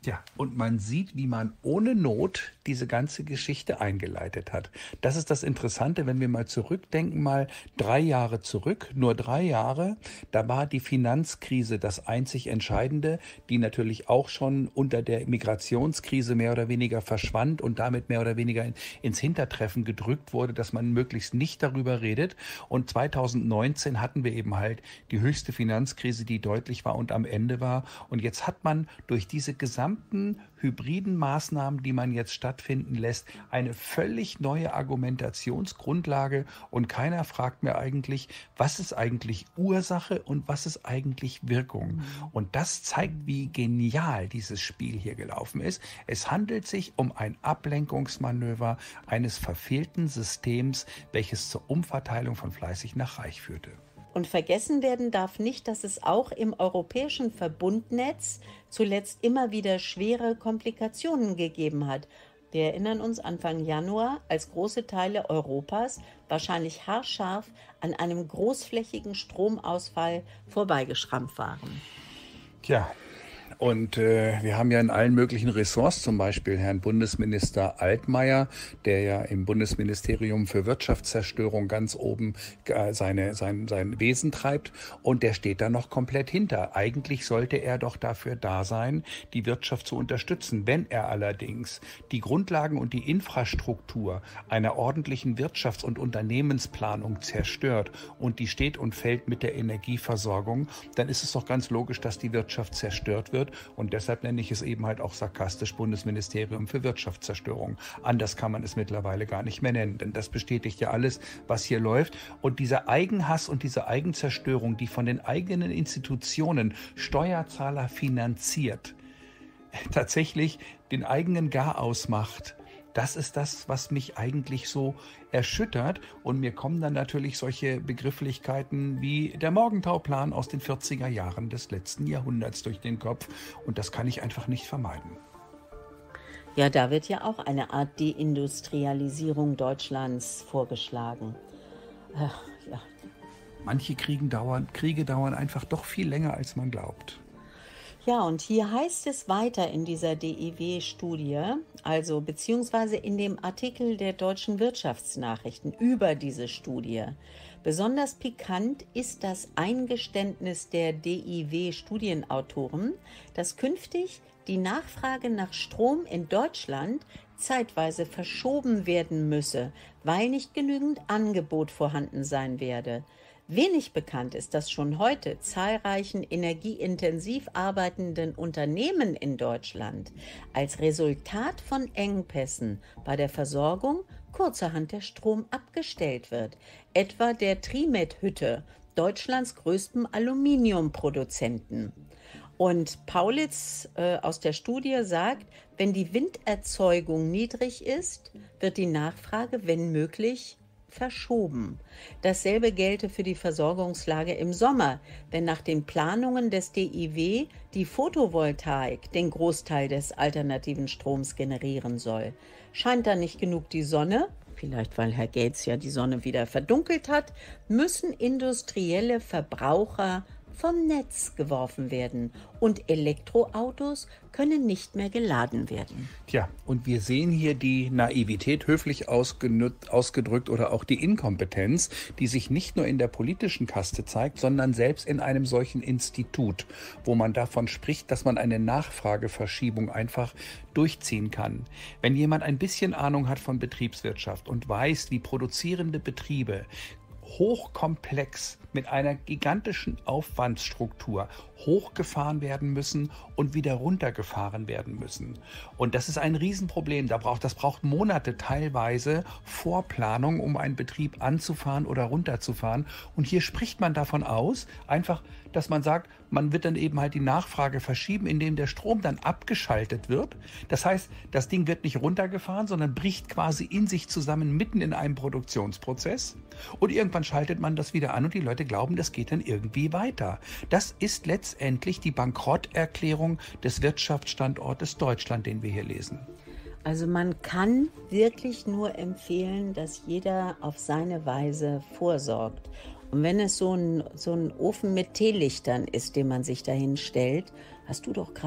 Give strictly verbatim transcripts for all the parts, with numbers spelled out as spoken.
Ja, und man sieht, wie man ohne Not diese ganze Geschichte eingeleitet hat. Das ist das Interessante, wenn wir mal zurückdenken, mal drei Jahre zurück, nur drei Jahre, da war die Finanzkrise das einzig Entscheidende, die natürlich auch schon unter der Migrationskrise mehr oder weniger verschwand und damit mehr oder weniger in, ins Hintertreffen gedrückt wurde, dass man möglichst nicht darüber redet. Und zweitausendneunzehn hatten wir eben halt die höchste Finanzkrise, die deutlich war und am Ende war. Und jetzt hat man durch diese gesamte hybriden Maßnahmen, die man jetzt stattfinden lässt, eine völlig neue Argumentationsgrundlage und keiner fragt mehr eigentlich, was ist eigentlich Ursache und was ist eigentlich Wirkung. Mhm. Und das zeigt, wie genial dieses Spiel hier gelaufen ist. Es handelt sich um ein Ablenkungsmanöver eines verfehlten Systems, welches zur Umverteilung von fleißig nach reich führte. Und vergessen werden darf nicht, dass es auch im europäischen Verbundnetz zuletzt immer wieder schwere Komplikationen gegeben hat. Wir erinnern uns Anfang Januar, als große Teile Europas wahrscheinlich haarscharf an einem großflächigen Stromausfall vorbeigeschrammt waren. Tja. Und äh, wir haben ja in allen möglichen Ressorts, zum Beispiel Herrn Bundesminister Altmaier, der ja im Bundesministerium für Wirtschaftszerstörung ganz oben äh, seine, sein, sein Wesen treibt. Und der steht da noch komplett hinter. Eigentlich sollte er doch dafür da sein, die Wirtschaft zu unterstützen. Wenn er allerdings die Grundlagen und die Infrastruktur einer ordentlichen Wirtschafts- und Unternehmensplanung zerstört und die steht und fällt mit der Energieversorgung, dann ist es doch ganz logisch, dass die Wirtschaft zerstört wird. Und deshalb nenne ich es eben halt auch sarkastisch Bundesministerium für Wirtschaftszerstörung. Anders kann man es mittlerweile gar nicht mehr nennen, denn das bestätigt ja alles, was hier läuft. Und dieser Eigenhass und diese Eigenzerstörung, die von den eigenen Institutionen Steuerzahler finanziert, tatsächlich den eigenen Garaus macht, das ist das, was mich eigentlich so erschüttert. Und mir kommen dann natürlich solche Begrifflichkeiten wie der Morgentauplan aus den vierziger Jahren des letzten Jahrhunderts durch den Kopf. Und das kann ich einfach nicht vermeiden. Ja, da wird ja auch eine Art Deindustrialisierung Deutschlands vorgeschlagen. Ach, ja. Manche Kriegen dauern, Kriege dauern einfach doch viel länger, als man glaubt. Ja, und hier heißt es weiter in dieser D I W-Studie, also beziehungsweise in dem Artikel der Deutschen Wirtschaftsnachrichten über diese Studie. Besonders pikant ist das Eingeständnis der D I W-Studienautoren, dass künftig die Nachfrage nach Strom in Deutschland zeitweise verschoben werden müsse, weil nicht genügend Angebot vorhanden sein werde. Wenig bekannt ist, dass schon heute zahlreichen energieintensiv arbeitenden Unternehmen in Deutschland als Resultat von Engpässen bei der Versorgung kurzerhand der Strom abgestellt wird. Etwa der Trimet-Hütte, Deutschlands größtem Aluminiumproduzenten. Und Paulitz äh, aus der Studie sagt, wenn die Winderzeugung niedrig ist, wird die Nachfrage, wenn möglich, verschoben. Dasselbe gelte für die Versorgungslage im Sommer, wenn nach den Planungen des D I W die Photovoltaik den Großteil des alternativen Stroms generieren soll. Scheint da nicht genug die Sonne, vielleicht weil Herr Gates ja die Sonne wieder verdunkelt hat, müssen industrielle Verbraucher vom Netz geworfen werden und Elektroautos können nicht mehr geladen werden. Tja, und wir sehen hier die Naivität, höflich ausgedrückt, oder auch die Inkompetenz, die sich nicht nur in der politischen Kaste zeigt, sondern selbst in einem solchen Institut, wo man davon spricht, dass man eine Nachfrageverschiebung einfach durchziehen kann. Wenn jemand ein bisschen Ahnung hat von Betriebswirtschaft und weiß, wie produzierende Betriebe hochkomplex mit einer gigantischen Aufwandsstruktur hochgefahren werden müssen und wieder runtergefahren werden müssen. Und das ist ein Riesenproblem. Da braucht, das braucht Monate teilweise Vorplanung, um einen Betrieb anzufahren oder runterzufahren. Und hier spricht man davon aus, einfach, dass man sagt, man wird dann eben halt die Nachfrage verschieben, indem der Strom dann abgeschaltet wird. Das heißt, das Ding wird nicht runtergefahren, sondern bricht quasi in sich zusammen mitten in einem Produktionsprozess. Und irgendwann schaltet man das wieder an und die Leute glauben, das geht dann irgendwie weiter. Das ist letztendlich die Bankrotterklärung des Wirtschaftsstandortes Deutschland, den wir hier lesen. Also man kann wirklich nur empfehlen, dass jeder auf seine Weise vorsorgt. Und wenn es so ein, so ein Ofen mit Teelichtern ist, den man sich dahin stellt, hast du doch gerade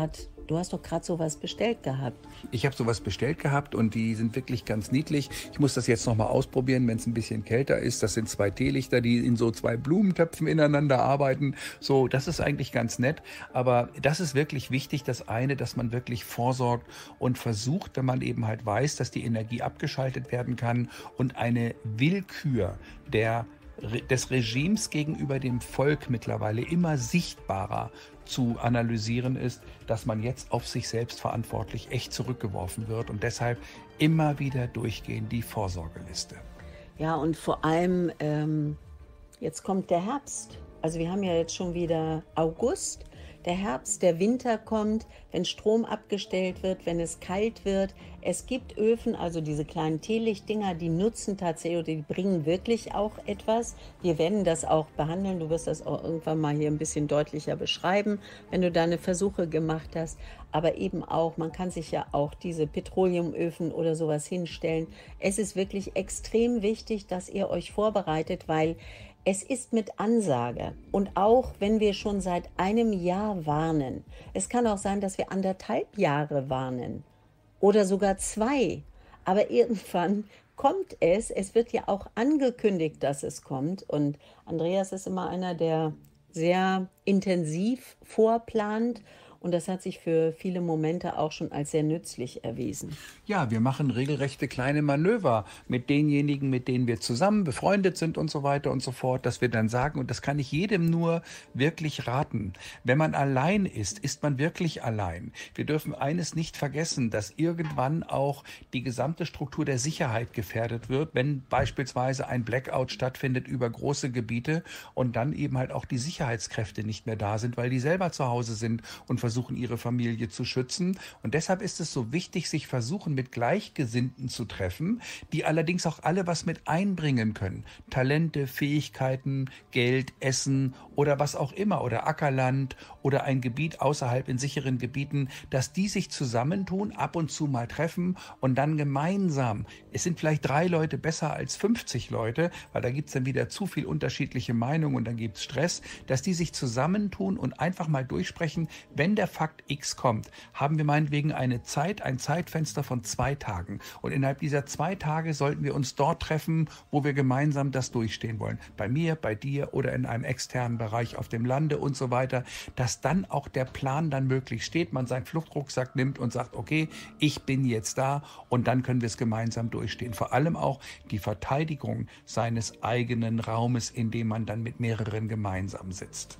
Du hast doch gerade sowas bestellt gehabt. Ich habe sowas bestellt gehabt und die sind wirklich ganz niedlich. Ich muss das jetzt nochmal ausprobieren, wenn es ein bisschen kälter ist. Das sind zwei Teelichter, die in so zwei Blumentöpfen ineinander arbeiten. So, das ist eigentlich ganz nett. Aber das ist wirklich wichtig, das eine, dass man wirklich vorsorgt und versucht, wenn man eben halt weiß, dass die Energie abgeschaltet werden kann und eine Willkür der des Regimes gegenüber dem Volk mittlerweile immer sichtbarer zu analysieren ist, dass man jetzt auf sich selbst verantwortlich echt zurückgeworfen wird und deshalb immer wieder durchgehen die Vorsorgeliste. Ja, und vor allem, ähm, jetzt kommt der Herbst. Also wir haben ja jetzt schon wieder August. Der Herbst, der Winter kommt, wenn Strom abgestellt wird, wenn es kalt wird. Es gibt Öfen, also diese kleinen Teelichtdinger, die nutzen tatsächlich, die bringen wirklich auch etwas. Wir werden das auch behandeln. Du wirst das auch irgendwann mal hier ein bisschen deutlicher beschreiben, wenn du deine Versuche gemacht hast. Aber eben auch, man kann sich ja auch diese Petroleumöfen oder sowas hinstellen. Es ist wirklich extrem wichtig, dass ihr euch vorbereitet, weil es ist mit Ansage. Und auch wenn wir schon seit einem Jahr warnen, es kann auch sein, dass wir anderthalb Jahre warnen oder sogar zwei. Aber irgendwann kommt es. Es wird ja auch angekündigt, dass es kommt. Und Andreas ist immer einer, der sehr intensiv vorplant. Und das hat sich für viele Momente auch schon als sehr nützlich erwiesen. Ja, wir machen regelrechte kleine Manöver mit denjenigen, mit denen wir zusammen befreundet sind und so weiter und so fort, dass wir dann sagen, und das kann ich jedem nur wirklich raten, wenn man allein ist, ist man wirklich allein. Wir dürfen eines nicht vergessen, dass irgendwann auch die gesamte Struktur der Sicherheit gefährdet wird, wenn beispielsweise ein Blackout stattfindet über große Gebiete und dann eben halt auch die Sicherheitskräfte nicht mehr da sind, weil die selber zu Hause sind und versuchen, versuchen, ihre Familie zu schützen. Und deshalb ist es so wichtig, sich versuchen, mit Gleichgesinnten zu treffen, die allerdings auch alle was mit einbringen können. Talente, Fähigkeiten, Geld, Essen oder was auch immer oder Ackerland oder ein Gebiet außerhalb in sicheren Gebieten, dass die sich zusammentun, ab und zu mal treffen und dann gemeinsam, es sind vielleicht drei Leute besser als fünfzig Leute, weil da gibt es dann wieder zu viel unterschiedliche Meinungen und dann gibt es Stress, dass die sich zusammentun und einfach mal durchsprechen, wenn der Fakt X kommt, haben wir meinetwegen eine Zeit, ein Zeitfenster von zwei Tagen. Und innerhalb dieser zwei Tage sollten wir uns dort treffen, wo wir gemeinsam das durchstehen wollen. Bei mir, bei dir oder in einem externen Bereich auf dem Lande und so weiter, dass dann auch der Plan dann möglich steht, man seinen Fluchtrucksack nimmt und sagt, okay, ich bin jetzt da und dann können wir es gemeinsam durchstehen. Vor allem auch die Verteidigung seines eigenen Raumes, in dem man dann mit mehreren gemeinsam sitzt.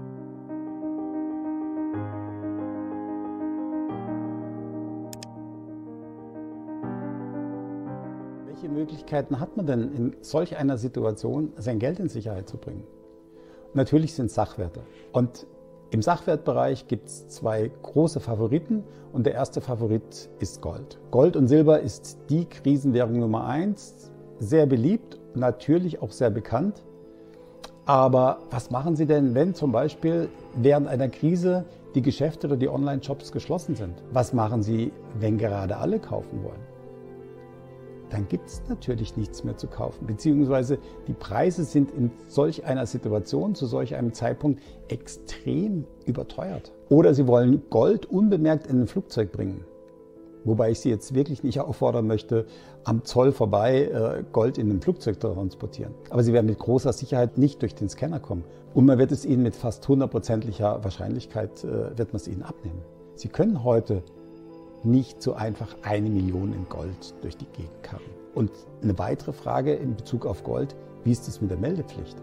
Welche Möglichkeiten hat man denn in solch einer Situation, sein Geld in Sicherheit zu bringen? Natürlich sind es Sachwerte. Und im Sachwertbereich gibt es zwei große Favoriten und der erste Favorit ist Gold. Gold und Silber ist die Krisenwährung Nummer eins, sehr beliebt, natürlich auch sehr bekannt. Aber was machen Sie denn, wenn zum Beispiel während einer Krise die Geschäfte oder die Online-Shops geschlossen sind? Was machen Sie, wenn gerade alle kaufen wollen? Dann gibt es natürlich nichts mehr zu kaufen, beziehungsweise die Preise sind in solch einer Situation, zu solch einem Zeitpunkt extrem überteuert. Oder Sie wollen Gold unbemerkt in ein Flugzeug bringen, wobei ich Sie jetzt wirklich nicht auffordern möchte, am Zoll vorbei äh, Gold in einem Flugzeug zu transportieren. Aber Sie werden mit großer Sicherheit nicht durch den Scanner kommen und man wird es Ihnen mit fast hundertprozentiger Wahrscheinlichkeit äh, wird man es Ihnen abnehmen. Sie können heute nicht so einfach eine Million in Gold durch die Gegend karren. Und eine weitere Frage in Bezug auf Gold, wie ist es mit der Meldepflicht?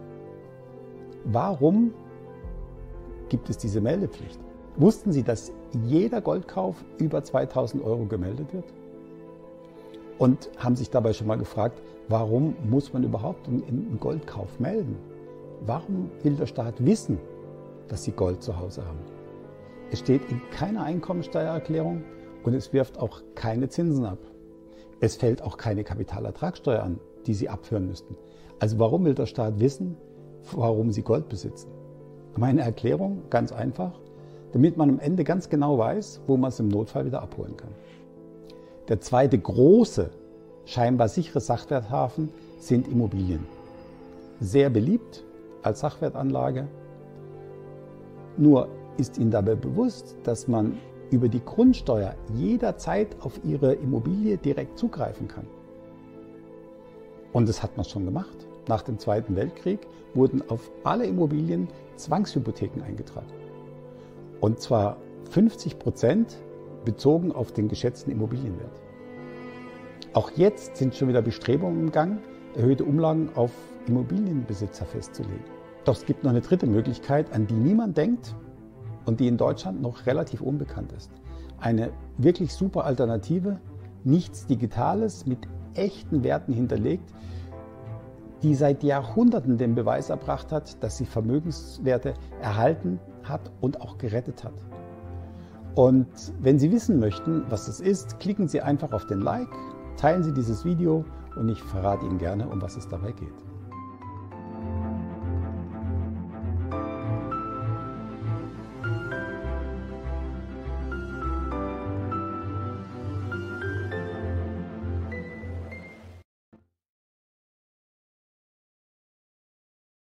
Warum gibt es diese Meldepflicht? Wussten Sie, dass jeder Goldkauf über zweitausend Euro gemeldet wird? Und haben sich dabei schon mal gefragt, warum muss man überhaupt einen Goldkauf melden? Warum will der Staat wissen, dass Sie Gold zu Hause haben? Es steht in keiner Einkommensteuererklärung, und es wirft auch keine Zinsen ab. Es fällt auch keine Kapitalertragssteuer an, die Sie abführen müssten. Also warum will der Staat wissen, warum Sie Gold besitzen? Meine Erklärung, ganz einfach, damit man am Ende ganz genau weiß, wo man es im Notfall wieder abholen kann. Der zweite große, scheinbar sichere Sachwerthafen sind Immobilien. Sehr beliebt als Sachwertanlage. Nur ist Ihnen dabei bewusst, dass man über die Grundsteuer jederzeit auf Ihre Immobilie direkt zugreifen kann. Und das hat man schon gemacht. Nach dem Zweiten Weltkrieg wurden auf alle Immobilien Zwangshypotheken eingetragen. Und zwar fünfzig Prozent bezogen auf den geschätzten Immobilienwert. Auch jetzt sind schon wieder Bestrebungen im Gang, erhöhte Umlagen auf Immobilienbesitzer festzulegen. Doch es gibt noch eine dritte Möglichkeit, an die niemand denkt und die in Deutschland noch relativ unbekannt ist. Eine wirklich super Alternative, nichts Digitales, mit echten Werten hinterlegt, die seit Jahrhunderten den Beweis erbracht hat, dass sie Vermögenswerte erhalten hat und auch gerettet hat. Und wenn Sie wissen möchten, was das ist, klicken Sie einfach auf den Like, teilen Sie dieses Video und ich verrate Ihnen gerne, um was es dabei geht.